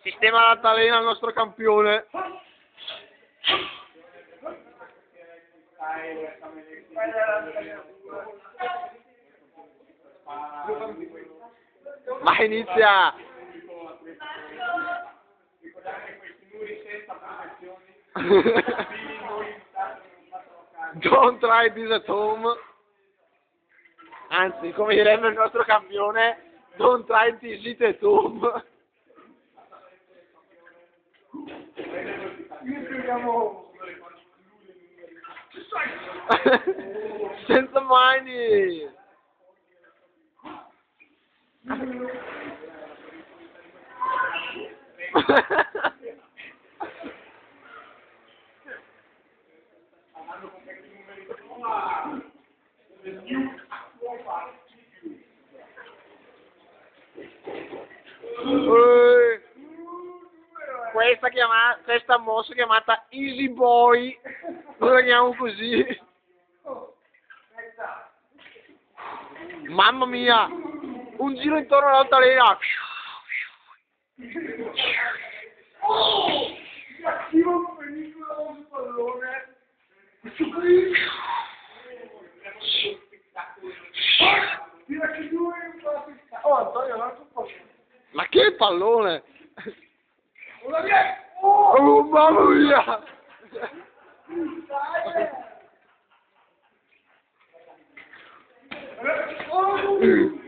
Sistema l'altalena al nostro campione. Ma inizia! Don't try this at home. Anzi, come direbbe il nostro campione, don't try this it at home. Senza mani. Questa mossa chiamata Easy Boy, lo chiamiamo così. Mamma mia, un giro intorno all'altalena. Oh Antonio, guarda un po'. Ma che pallone! Oh mamma mia! Oh,